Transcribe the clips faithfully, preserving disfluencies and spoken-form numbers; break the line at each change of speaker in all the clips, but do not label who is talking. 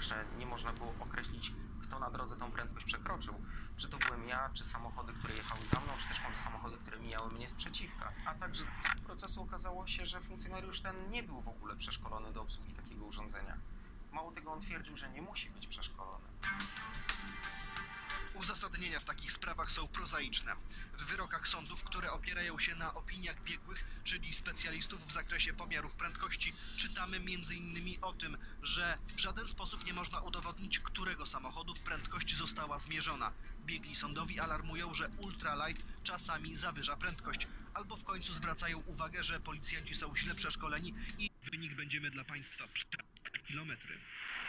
pierwsze, nie można było określić, kto na drodze tą prędkość przekroczył. Czy to byłem ja, czy samochody, które jechały za mną, czy też może samochody, które mijały mnie z przeciwka. A także w toku procesu okazało się, że funkcjonariusz ten nie był w ogóle przeszkolony do obsługi takiego urządzenia. Mało tego, on twierdził, że nie musi być przeszkolony.
Uzasadnienia w takich sprawach są prozaiczne. W wyrokach sądów, które opierają się na opiniach biegłych, czyli specjalistów w zakresie pomiarów prędkości, czytamy między innymi o tym, że w żaden sposób nie można udowodnić, którego samochodu prędkość została zmierzona. Biegli sądowi alarmują, że ultralight czasami zawyża prędkość, albo w końcu zwracają uwagę, że policjanci są źle przeszkoleni i wynik będziemy dla państwa kilometry.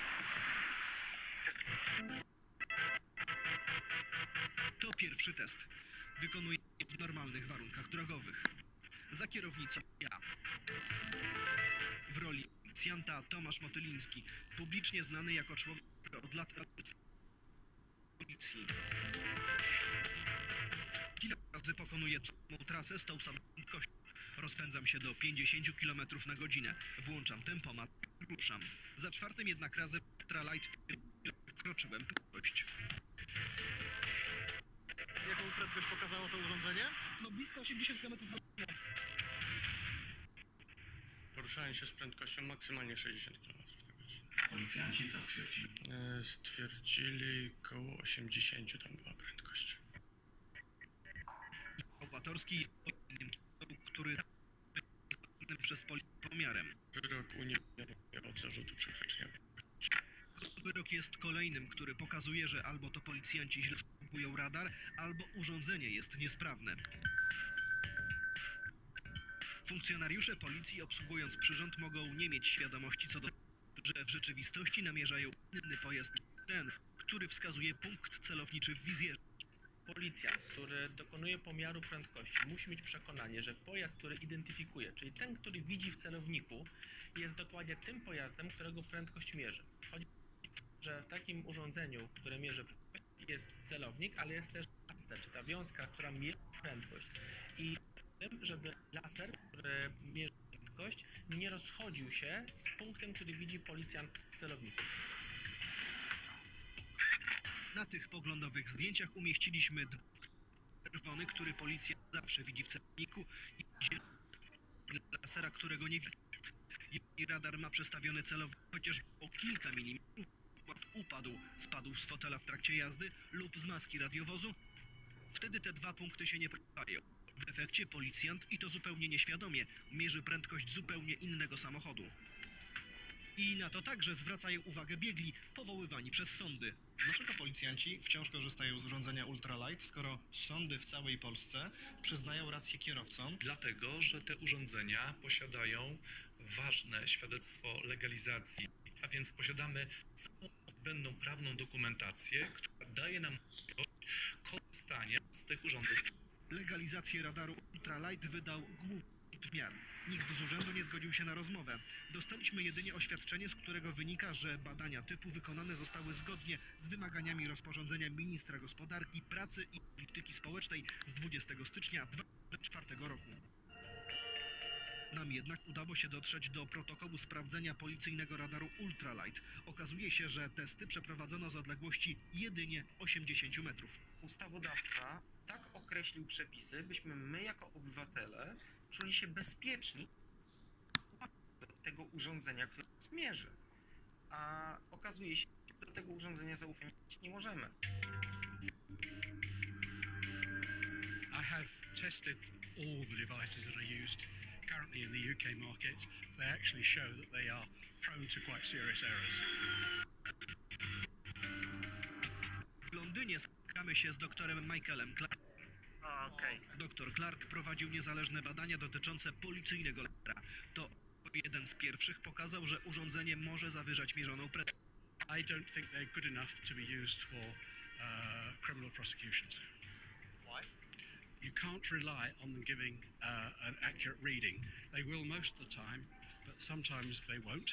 To pierwszy test. Wykonuję w normalnych warunkach drogowych. Za kierownicą ja. W roli policjanta Tomasz Motyliński, publicznie znany jako człowiek, który od lat pracuje w policji. Kilka razy pokonuję samą trasę z tą samą prędkością. Rozpędzam się do pięćdziesięciu kilometrów na godzinę. Włączam tempomat, ruszam. Za czwartym jednak razem ultralight przekroczyłem prędkość.
Jaką prędkość pokazało to urządzenie?
No blisko osiemdziesiąt kilometrów na godzinę.
Poruszałem się z prędkością maksymalnie sześćdziesiąt kilometrów na godzinę.
Policjanci co stwierdzili?
E, Stwierdzili koło osiemdziesiąt tam była prędkość.
Opatorski jest innym, który jest przez policję pomiarem.
Wyrok uniewinniony od zarzutu przekroczenia.
Wyrok jest kolejnym, który pokazuje, że albo to policjanci źle obsługują radar, albo urządzenie jest niesprawne. Funkcjonariusze policji, obsługując przyrząd, mogą nie mieć świadomości co do tego, że w rzeczywistości namierzają inny pojazd, ten, który wskazuje punkt celowniczy w wizjerze.
Policjant, który dokonuje pomiaru prędkości, musi mieć przekonanie, że pojazd, który identyfikuje, czyli ten, który widzi w celowniku, jest dokładnie tym pojazdem, którego prędkość mierzy. Chodzi o to, że w takim urządzeniu, które mierzy prędkość, jest celownik, ale jest też laser, czy ta wiązka, która mierzy prędkość. I w tym, żeby laser, który mierzy prędkość, nie rozchodził się z punktem, który widzi policjant w celowniku.
Na tych poglądowych zdjęciach umieściliśmy czerwony, który policja zawsze widzi w celowniku, i zielony lasera, którego nie widzi. Jeśli radar ma przestawiony celownik chociaż o kilka milimetrów, upadł, spadł z fotela w trakcie jazdy lub z maski radiowozu, wtedy te dwa punkty się nie pojawiają. W efekcie policjant, i to zupełnie nieświadomie, mierzy prędkość zupełnie innego samochodu. I na to także zwracają uwagę biegli, powoływani przez sądy.
Dlaczego policjanci wciąż korzystają z urządzenia ultralight, skoro sądy w całej Polsce przyznają rację kierowcom?
Dlatego, że te urządzenia posiadają ważne świadectwo legalizacji, a więc posiadamy całą zbędną prawną dokumentację, która daje nam możliwość korzystania z tych urządzeń.
Legalizację radaru ultralight wydał główny miar. Nikt z urzędu nie zgodził się na rozmowę. Dostaliśmy jedynie oświadczenie, z którego wynika, że badania typu wykonane zostały zgodnie z wymaganiami rozporządzenia ministra gospodarki, pracy i polityki społecznej z dwudziestego stycznia dwa tysiące czwartego roku. Nam jednak udało się dotrzeć do protokołu sprawdzenia policyjnego radaru ultralight. Okazuje się, że testy przeprowadzono z odległości jedynie osiemdziesięciu metrów.
Ustawodawca tak określił przepisy, byśmy my jako obywatele czuli się bezpieczni do tego urządzenia, które zmierzy. A okazuje się, że do tego urządzenia zaufać nie możemy.
I have tested all the devices that are used currently in the U K market. They actually show that they are prone to quite serious errors.
W Londynie spotkamy się z doktorem Michaelem Clarkiem.
Okej.
Doktor Clark prowadził niezależne badania dotyczące policyjnego lasera. To jeden z pierwszych pokazał, że urządzenie może zawyżać mierzoną prędkość.
I don't think they're good enough to be used for uh, criminal prosecutions.
Why?
You can't rely on them giving uh, an accurate reading. They will most of the time, but sometimes they won't.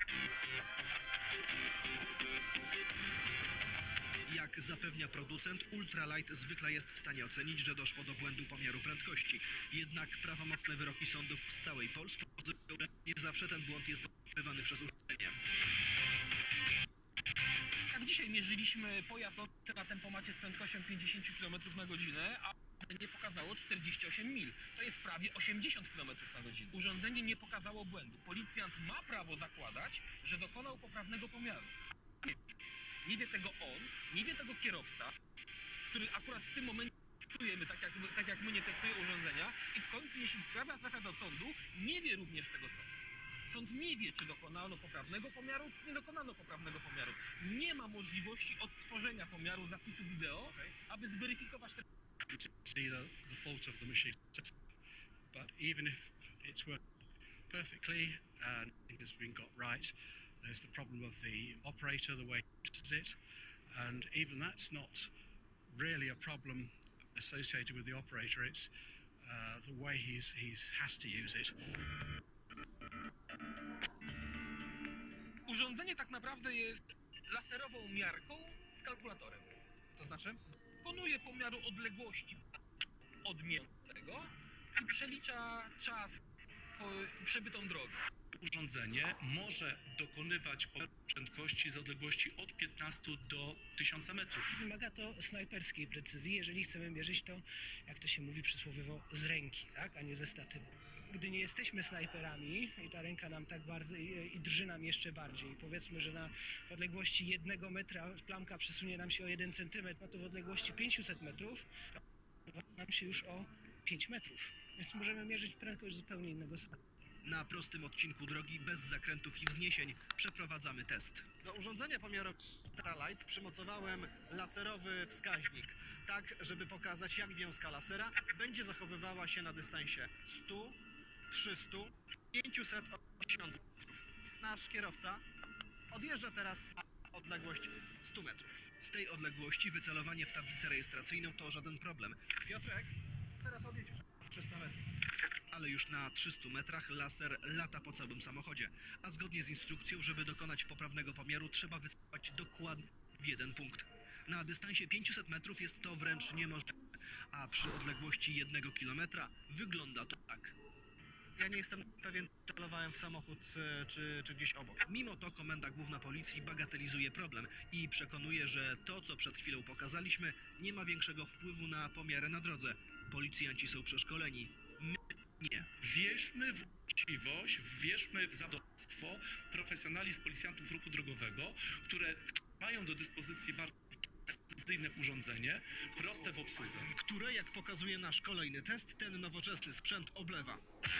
Jak zapewnia producent, ultralight zwykle jest w stanie ocenić, że doszło do błędu pomiaru prędkości. Jednak prawomocne wyroki sądów z całej Polski pokazują, że nie zawsze ten błąd jest wykryty przez urządzenie.
Jak dzisiaj mierzyliśmy pojazd na tempomacie z prędkością pięćdziesiąt kilometrów na godzinę, a nie pokazało czterdzieści osiem mil. To jest prawie osiemdziesiąt kilometrów na godzinę. Urządzenie nie pokazało błędu. Policjant ma prawo zakładać, że dokonał poprawnego pomiaru. Nie wie tego on, nie wie tego kierowca, który akurat w tym momencie testujemy, tak jak, tak jak my nie testuje urządzenia, i w końcu, jeśli sprawa trafia do sądu, nie wie również tego sąd. Sąd nie wie, czy dokonano poprawnego pomiaru, czy nie dokonano poprawnego pomiaru. Nie ma możliwości odtworzenia pomiaru zapisu wideo, aby zweryfikować ten...
See the, the fault of the machine. But even if it's working perfectly and it has been got right, there's the problem of the operator, the way he uses it, and even that's not really a problem associated with the operator. It's uh, the way he's he's has to use it.
Urządzenie tak naprawdę jest laserową miarką z kalkulatorem.
To znaczy?
Dokonuje pomiaru odległości od mierzącego i przelicza czas po przebytą drogę.
Urządzenie może dokonywać pomiaru prędkości z odległości od piętnastu do tysiąca metrów.
Wymaga to snajperskiej precyzji, jeżeli chcemy mierzyć to, jak to się mówi przysłowiowo, z ręki, tak, a nie ze statywu. Gdy nie jesteśmy snajperami i ta ręka nam tak bardzo i, i drży nam jeszcze bardziej, powiedzmy, że na w odległości jednego metra plamka przesunie nam się o jeden centymetr, no to w odległości pięciuset metrów nam się już o pięć metrów. Więc możemy mierzyć prędkość zupełnie innego stopnia.
Na prostym odcinku drogi bez zakrętów i wzniesień przeprowadzamy test. Do urządzenia pomiaru Ultralight przymocowałem laserowy wskaźnik, tak żeby pokazać, jak wiązka lasera będzie zachowywała się na dystansie stu, trzystu, pięciuset, tysiąc metrów. Nasz kierowca odjeżdża teraz na odległość stu metrów. Z tej odległości wycelowanie w tablicę rejestracyjną to żaden problem. Piotrek, teraz odjedziesz trzysta metrów. Ale już na trzystu metrach laser lata po całym samochodzie, a zgodnie z instrukcją, żeby dokonać poprawnego pomiaru, trzeba wycelować dokładnie w jeden punkt. Na dystansie pięciuset metrów jest to wręcz niemożliwe, a przy odległości jednego kilometra wygląda to tak. Ja nie jestem pewien, czy celowałem w samochód e, czy, czy gdzieś obok. Mimo to Komenda Główna Policji bagatelizuje problem i przekonuje, że to, co przed chwilą pokazaliśmy, nie ma większego wpływu na pomiary na drodze. Policjanci są przeszkoleni. My nie.
Wierzmy w uczciwość, wierzmy w zadowolstwo profesjonalizm policjantów ruchu drogowego, które mają do dyspozycji bardzo precyzyjne urządzenie, proste w obsłudze.
Które, jak pokazuje nasz kolejny test, ten nowoczesny sprzęt oblewa.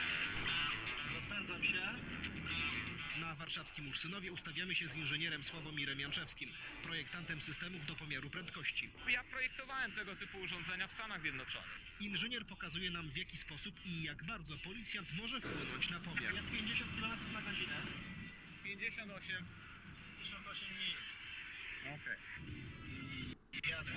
Rozpędzam się. Na warszawskim Ursynowie ustawiamy się z inżynierem Sławomirem Janczewskim, projektantem systemów do pomiaru prędkości.
Ja projektowałem tego typu urządzenia w Stanach Zjednoczonych.
Inżynier pokazuje nam, w jaki sposób i jak bardzo policjant może wpłynąć na pomiar. Jest pięćdziesiąt kilometrów na godzinę.
pięćdziesiąt osiem.
pięćdziesiąt osiem mil.
Okej.
Jadę.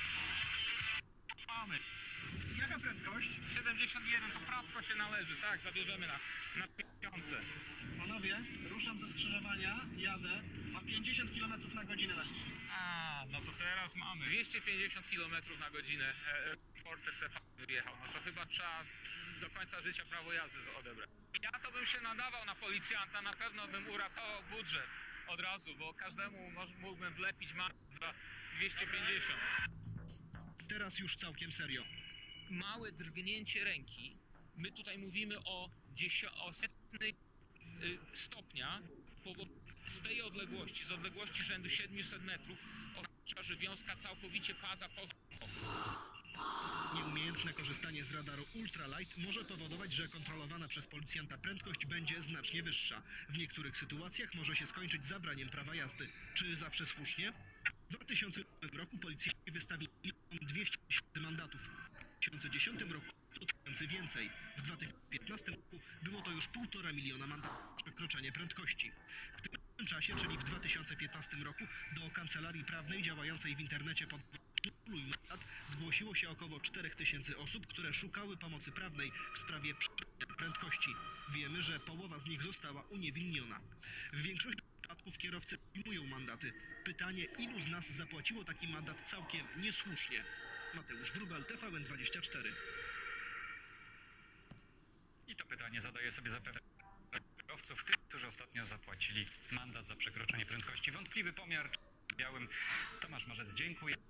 Mamy.
Jaka prędkość?
siedemdziesiąt jeden, to prawko się należy, tak, zabierzemy na, na tysiące.
Panowie, ruszam ze skrzyżowania, jadę, mam pięćdziesiąt kilometrów na godzinę na licznik.
A, no to teraz mamy. dwieście pięćdziesiąt kilometrów na godzinę. E, reporter T V wyjechał, no to chyba trzeba do końca życia prawo jazdy odebrać. Ja to bym się nadawał na policjanta, na pewno bym uratował budżet od razu, bo każdemu mógłbym wlepić mandat za dwieście pięćdziesiąt.
Teraz już całkiem serio.
Małe drgnięcie ręki, my tutaj mówimy o, dziesio- o setnej y, stopnia, z tej odległości, z odległości rzędu siedmiuset metrów, oznacza, że wiązka całkowicie pada poza
Nieumiejętne korzystanie z radaru Ultralight może powodować, że kontrolowana przez policjanta prędkość będzie znacznie wyższa. W niektórych sytuacjach może się skończyć zabraniem prawa jazdy. Czy zawsze słusznie? W dwa tysiące ósmym roku policjanci wystawili dwieście tysięcy mandatów. W dwa tysiące dziesiątym roku to tysięcy więcej. W dwa tysiące piętnastym roku było to już półtora miliona mandatów za przekroczenie prędkości. W tym samym czasie, czyli w dwa tysiące piętnastym roku, do kancelarii prawnej działającej w internecie pod Anuluj mandat zgłosiło się około cztery tysiące osób, które szukały pomocy prawnej w sprawie przekroczenia prędkości. Wiemy, że połowa z nich została uniewinniona. W większości przypadków kierowcy przyjmują mandaty. Pytanie, ilu z nas zapłaciło taki mandat całkiem niesłusznie? Mateusz Wróbel, T V N dwadzieścia cztery.
I to pytanie zadaję sobie zapewne kierowców, tych, którzy ostatnio zapłacili mandat za przekroczenie prędkości. Wątpliwy pomiar białym. Tomasz Marzec, dziękuję.